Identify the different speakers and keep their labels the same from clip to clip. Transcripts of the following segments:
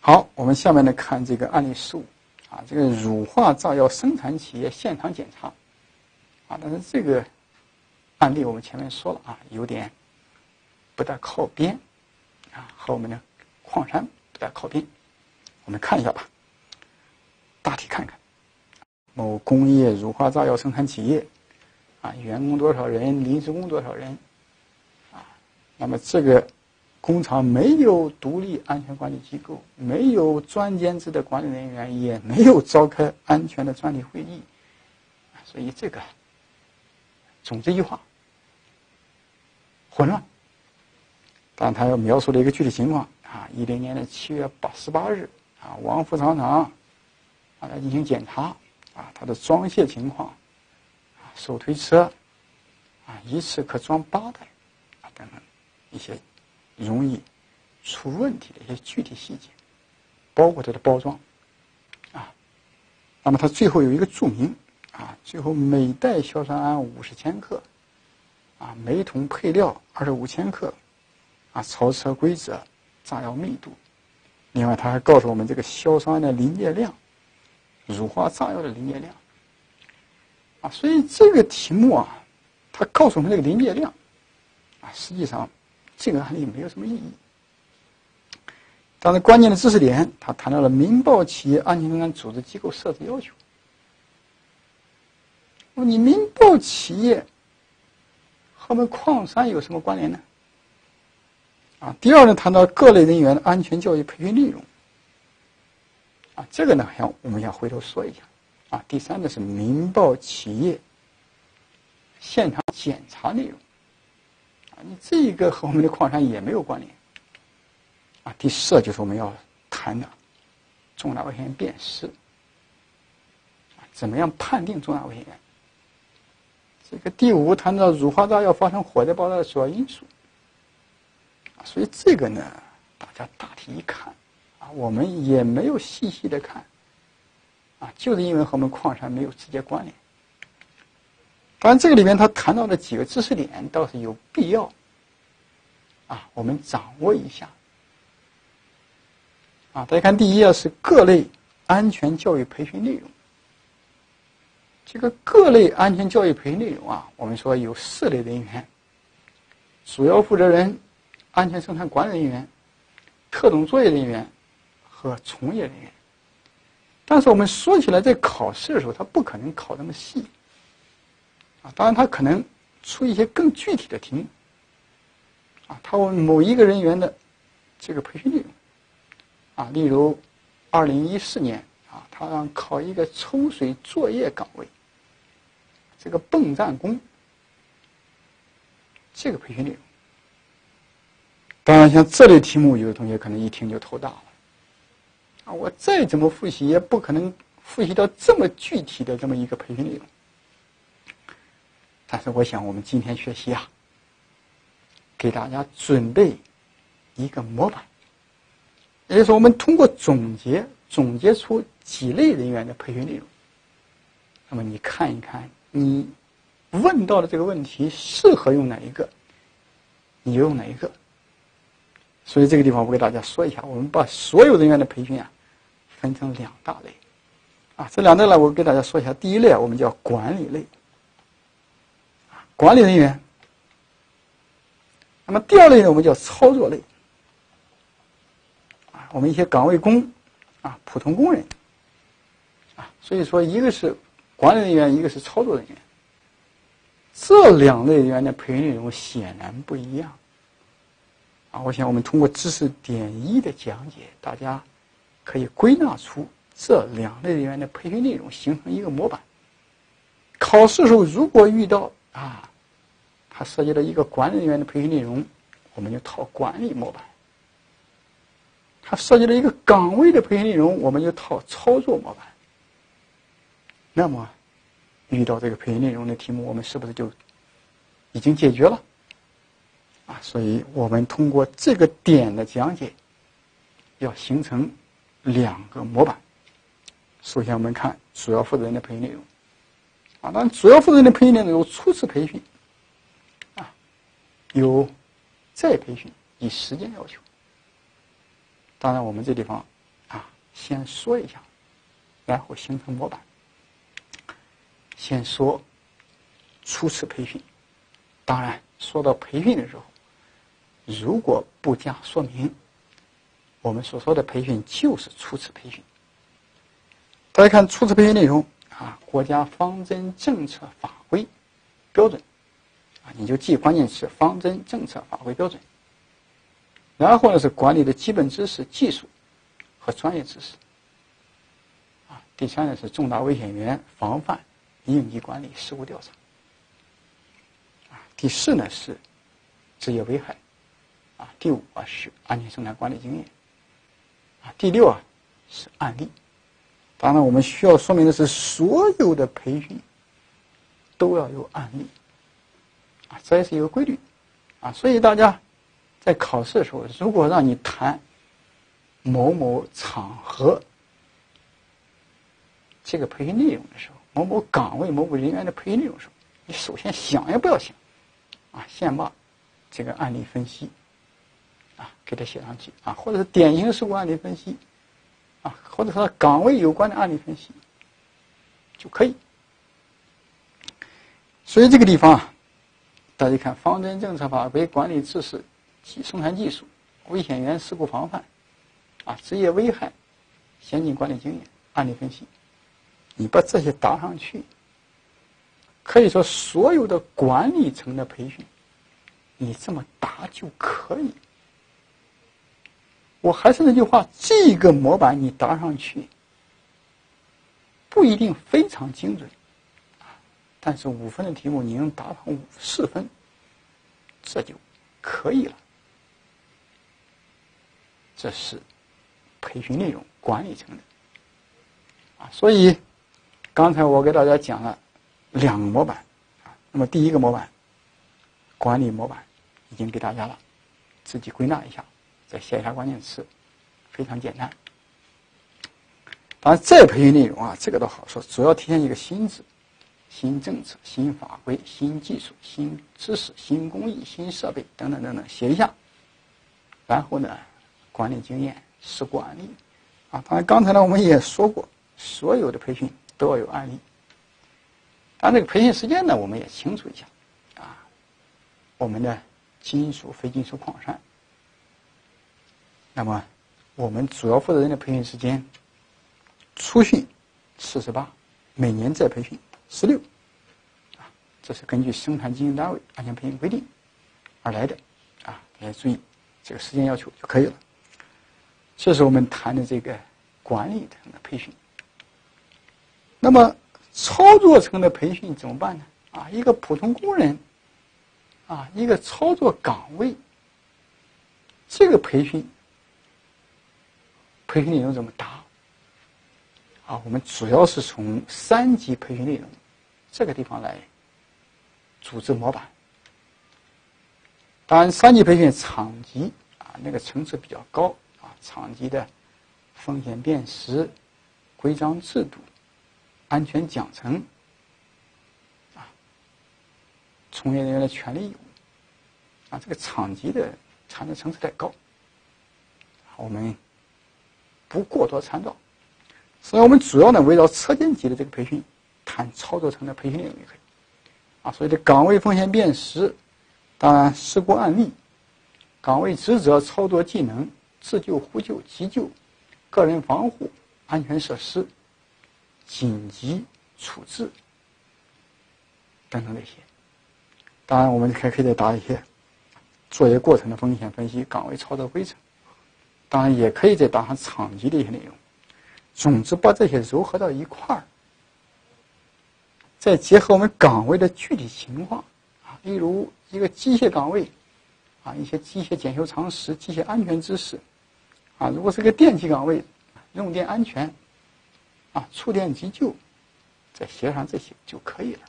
Speaker 1: 好，我们下面呢看这个案例15啊，这个乳化炸药生产企业现场检查啊，但是这个案例我们前面说了啊，有点不大靠边啊，和我们的矿山不大靠边。我们看一下吧，大体看看。某工业乳化炸药生产企业啊，员工多少人，临时工多少人啊？那么这个工厂没有独立安全管理机构，没有专兼职的管理人员，也没有召开安全的专题会议，所以这个总之一句话，混乱。但他要描述了一个具体情况啊，10年的7月18日啊，王副厂长啊来进行检查啊，他的装卸情况啊，手推车啊一次可装8袋啊等等一些容易出问题的一些具体细节，包括它的包装啊。那么它最后有一个注明啊，最后每袋硝酸铵50千克啊，每桶配料25千克啊，超车规则，炸药密度。另外，他还告诉我们这个硝酸铵的临界量，乳化炸药的临界量啊。所以这个题目啊，他告诉我们这个临界量啊，实际上这个案例没有什么意义。但是关键的知识点，他谈到了民报企业安全生产组织机构设置要求。你民报企业和我们矿山有什么关联呢？啊，第二呢，谈到各类人员的安全教育培训内容。啊，这个呢，我们要回头说一下。啊，第三呢是民报企业现场检查内容。啊，你这个和我们的矿山也没有关联。啊，第四就是我们要谈的重大危险辨识。啊，怎么样判定重大危险源？这个第5谈到乳化炸药发生火灾爆炸的主要因素。所以这个呢，大家大体一看啊，我们也没有细细的看啊，就是因为和我们矿山没有直接关联。当然，这个里面他谈到的几个知识点倒是有必要啊，我们掌握一下啊。大家看，第一啊是各类安全教育培训内容。这个各类安全教育培训内容啊，我们说有4类人员：主要负责人、安全生产管理人员、特种作业人员和从业人员。但是我们说起来，在考试的时候，他不可能考那么细啊。当然，他可能出一些更具体的题目啊，他问某一个人员的这个培训内容啊，例如2014年啊，他让考一个抽水作业岗位，这个泵站工这个培训内容。当然，像这类题目，有的同学可能一听就头大了啊！我再怎么复习，也不可能复习到这么具体的这么一个培训内容。但是，我想我们今天学习啊，给大家准备一个模板，也就是说，我们通过总结出几类人员的培训内容。那么，你看一看，你问到的这个问题适合用哪一个，你就用哪一个。所以这个地方我给大家说一下，我们把所有人员的培训啊分成2大类啊，这2大类我给大家说一下。第一类我们叫管理类，管理人员。那么第2类呢，我们叫操作类啊，我们一些岗位工啊，普通工人啊。所以说，一个是管理人员，一个是操作人员，这2类人员的培训内容显然不一样。啊，我想我们通过知识点1的讲解，大家可以归纳出这2类人员的培训内容，形成一个模板。考试时候如果遇到啊，它涉及到一个管理人员的培训内容，我们就套管理模板；它涉及到一个岗位的培训内容，我们就套操作模板。那么，遇到这个培训内容的题目，我们是不是就已经解决了？啊，所以我们通过这个点的讲解，要形成2个模板。首先，我们看主要负责人的培训内容。啊，当然，主要负责人的培训内容有初次培训，啊，有再培训，以时间要求。当然，我们这地方先说一下，然后形成模板。先说初次培训，当然说到培训的时候，如果不加说明，我们所说的培训就是初次培训。大家看初次培训内容啊，国家方针政策法规标准啊，你就记关键词方针政策法规标准。然后呢是管理的基本知识、技术和专业知识啊。第三呢是重大危险源防范、应急管理、事故调查啊。第四呢是职业危害啊。第五是安全生产管理经验啊。第六是案例。当然我们需要说明的是，所有的培训都要有案例啊，这也是一个规律啊。所以大家在考试的时候，如果让你谈某某场合这个培训内容的时候，某某岗位某某人员的培训内容的时候，你首先想也不要想啊，先把这个案例分析啊给它写上去啊，或者是典型事故案例分析啊，或者说岗位有关的案例分析就可以。所以这个地方啊，大家看方针政策法规、管理知识、生产技术、危险源事故防范啊、职业危害、先进管理经验、案例分析，你把这些答上去，可以说所有的管理层的培训，你这么答就可以。我还是那句话，这个模板你答上去，不一定非常精准，但是5分的题目你能答上4分，这就可以了。这是培训内容管理层的啊，所以刚才我给大家讲了2个模板啊。那么第一个模板，管理模板已经给大家了，自己归纳一下，再写一下关键词，非常简单。当然这培训内容啊，这个倒好说，主要体现一个新字、新政策、新法规、新技术、新知识、新工艺、新设备等等等等，写一下。然后呢，管理经验、事故案例啊。当然刚才呢我们也说过，所有的培训都要有案例。当然这个培训时间呢，我们也清楚一下啊。我们的金属、非金属矿山，那么我们主要负责人的培训时间，初训48，每年再培训16啊，这是根据生产经营单位安全培训规定而来的啊，大家注意这个时间要求就可以了。这是我们谈的这个管理层的培训。那么操作层的培训怎么办呢？啊，一个普通工人啊，一个操作岗位，这个培训内容怎么答啊？我们主要是从3级培训内容这个地方来组织模板。当然3级培训厂级啊，那个层次比较高啊，厂级的风险辨识、规章制度、安全奖惩啊，从业人员的权利义务啊，这个厂级的谈的层次太高，我们不过多参照。所以我们主要呢围绕车间级的这个培训谈操作层的培训内容也可以啊。所以这岗位风险辨识，当然事故案例、岗位职责、操作技能、自救、呼救、急救、个人防护、安全设施、紧急处置等等这些。当然我们还可以再答一些作业过程的风险分析、岗位操作规程，当然也可以再答上厂级的一些内容。总之把这些糅合到一块儿，再结合我们岗位的具体情况啊，例如一个机械岗位啊，一些机械检修常识、机械安全知识啊，如果是个电气岗位，用电安全啊、触电急救，再写上这些就可以了。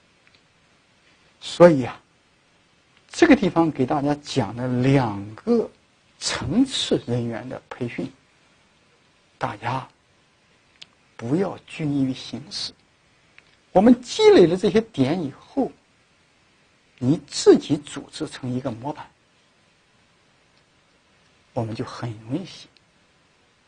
Speaker 1: 所以啊，这个地方给大家讲了2个层次人员的培训，大家不要拘泥于形式。我们积累了这些点以后，你自己组织成一个模板，我们就很容易写。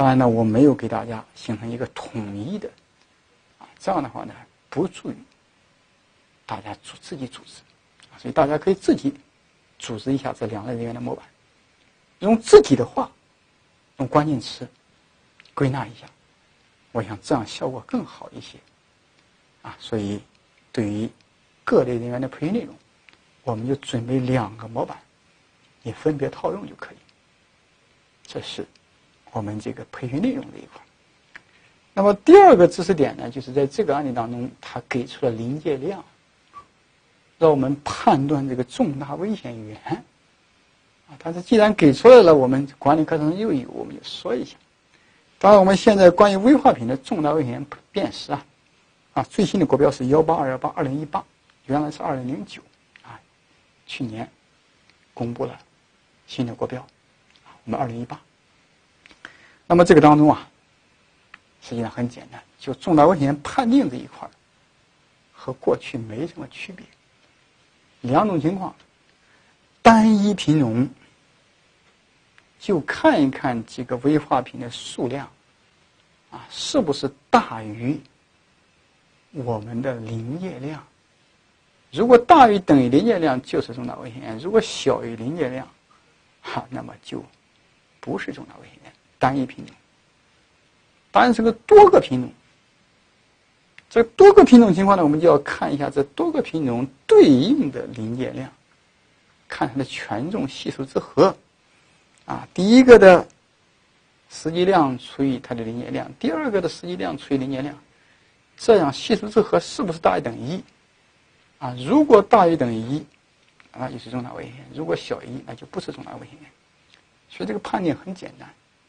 Speaker 1: 当然呢，我没有给大家形成一个统一的这样的话呢，不助于大家自己组织所以大家可以自己组织一下这2类人员的模板，用自己的话，用关键词归纳一下，我想这样效果更好一些所以对于各类人员的培训内容，我们就准备2个模板，你分别套用就可以。这是我们这个培训内容这一块。那么第2个知识点呢，就是在这个案例当中，它给出了临界量，让我们判断这个重大危险源但是既然给出来了，我们管理课程又有，我们就说一下。当然，我们现在关于危化品的重大危险辨识最新的国标是18218/2018，原来是2009去年公布了新的国标，我们2018。那么这个当中实际上很简单，就重大危险判定这一块和过去没什么区别。2种情况，单一品种就看一看这个危化品的数量是不是大于我们的临界量。如果大于等于临界量就是重大危险源，如果小于临界量那么就不是重大危险源。单一品种当然是个多个品种，这多个品种情况呢，我们就要看一下这多个品种对应的临界量，看它的权重系数之和第一个的实际量除以它的临界量，第2个的实际量除以临界量，这样系数之和是不是大于等于1如果大于等于1那就是重大危险源，如果小于1那就不是重大危险源。所以这个判定很简单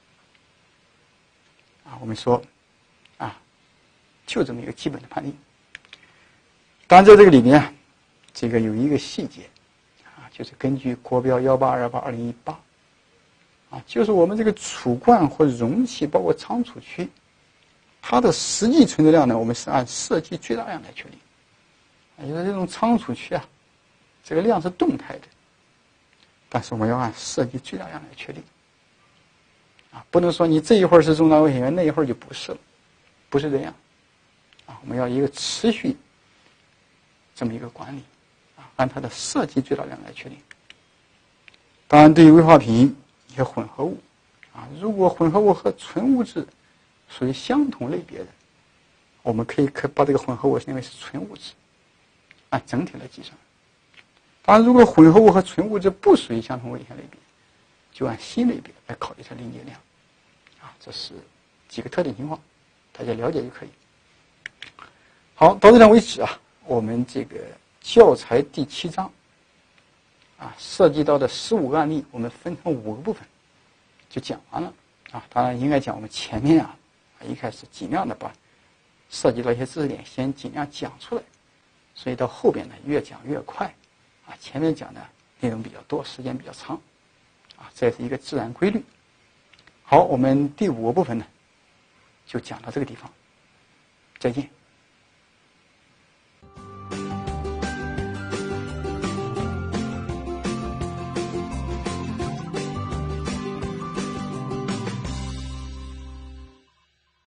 Speaker 1: 我们说就这么一个基本的判定。当然在这个里面这个有一个细节就是根据国标18218/2018就是我们这个储罐或容器包括仓储区，它的实际存储量呢，我们是按设计最大量来确定。也就是这种仓储区这个量是动态的，但是我们要按设计最大量来确定不能说你这一会儿是重大危险源，那一会儿就不是了，不是这样我们要一个持续这么一个管理按它的设计最大量来确定。当然，对于危化品一些混合物如果混合物和纯物质属于相同类别的，我们可以把这个混合物认为是纯物质，按整体来计算。当然，如果混合物和纯物质不属于相同危险类别，就按新类别来考虑它临界量这是几个特定情况，大家了解就可以。好，到这段为止我们这个教材第7章涉及到的15个案例，我们分成5个部分就讲完了当然应该讲我们前面一开始尽量的把涉及到一些知识点先尽量讲出来，所以到后边呢越讲越快前面讲的内容比较多，时间比较长这是一个自然规律。好，我们第5个部分呢就讲到这个地方，再见。